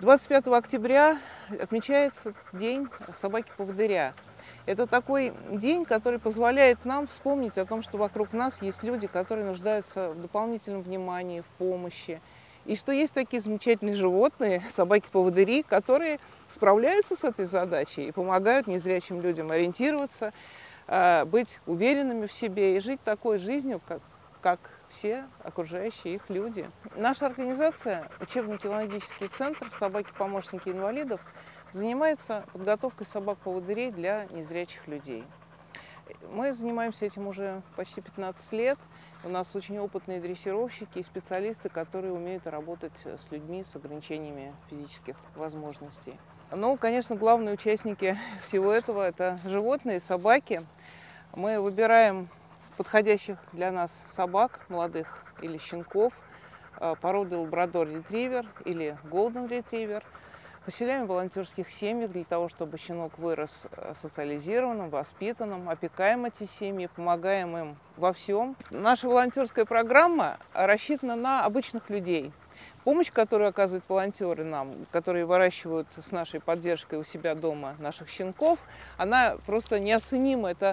25 октября отмечается День собаки-поводыря. Это такой день, который позволяет нам вспомнить о том, что вокруг нас есть люди, которые нуждаются в дополнительном внимании, в помощи. И что есть такие замечательные животные, собаки-поводыри, которые справляются с этой задачей и помогают незрячим людям ориентироваться, быть уверенными в себе и жить такой жизнью, как все окружающие их люди. Наша организация, учебно-кинологический центр «Собаки-помощники инвалидов», занимается подготовкой собак-поводырей для незрячих людей. Мы занимаемся этим уже почти 15 лет. У нас очень опытные дрессировщики и специалисты, которые умеют работать с людьми с ограничениями физических возможностей. Ну, конечно, главные участники всего этого – это животные, собаки. Мы выбираем подходящих для нас собак, молодых или щенков, породы лабрадор-ретривер или голден-ретривер. Поселяем в волонтерских семьях для того, чтобы щенок вырос социализированным, воспитанным, опекаем эти семьи, помогаем им во всем. Наша волонтерская программа рассчитана на обычных людей. Помощь, которую оказывают волонтеры нам, которые выращивают с нашей поддержкой у себя дома наших щенков, она просто неоценима. Это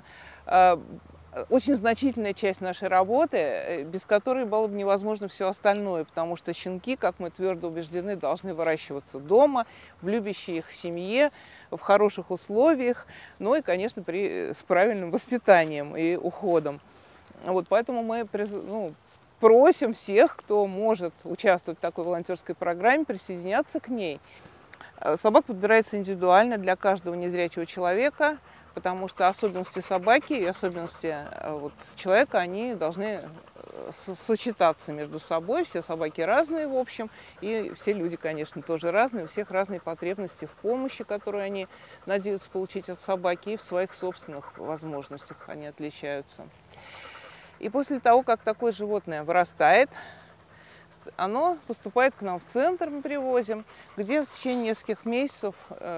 очень значительная часть нашей работы, без которой было бы невозможно все остальное, потому что щенки, как мы твердо убеждены, должны выращиваться дома, в любящей их семье, в хороших условиях, ну и, конечно, с правильным воспитанием и уходом. Вот поэтому мы просим всех, кто может участвовать в такой волонтерской программе, присоединяться к ней. Собака подбирается индивидуально для каждого незрячего человека, потому что особенности собаки и особенности человека, они должны сочетаться между собой. Все собаки разные, в общем, и все люди, конечно, тоже разные. У всех разные потребности в помощи, которые они надеются получить от собаки, и в своих собственных возможностях они отличаются. И после того, как такое животное вырастает, оно поступает к нам в центр, мы привозим, где в течение нескольких месяцев,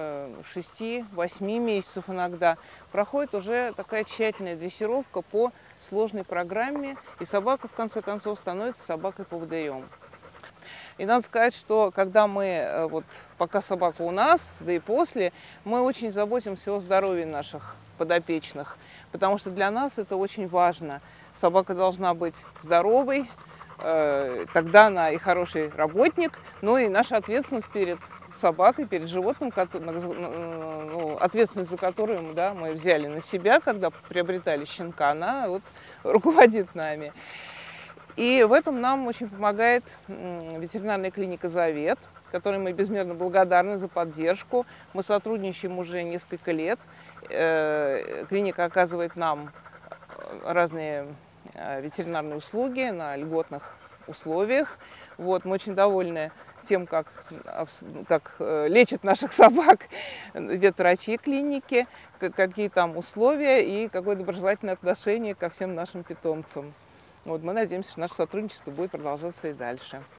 6-8 месяцев иногда, проходит уже такая тщательная дрессировка по сложной программе, и собака, в конце концов, становится собакой-поводырем. И надо сказать, что когда пока собака у нас, да и после, мы очень заботимся о здоровье наших подопечных, потому что для нас это очень важно. Собака должна быть здоровой, тогда она и хороший работник, но и наша ответственность перед собакой, перед животным, ответственность за которую мы взяли на себя, когда приобретали щенка, она руководит нами. И в этом нам очень помогает ветеринарная клиника «Завет», которой мы безмерно благодарны за поддержку. Мы сотрудничаем уже несколько лет. Клиника оказывает нам разные ветеринарные услуги на льготных условиях. Мы очень довольны тем, как лечат наших собак ветврачи клиники, какие там условия и какое доброжелательное отношение ко всем нашим питомцам. Мы надеемся, что наше сотрудничество будет продолжаться и дальше.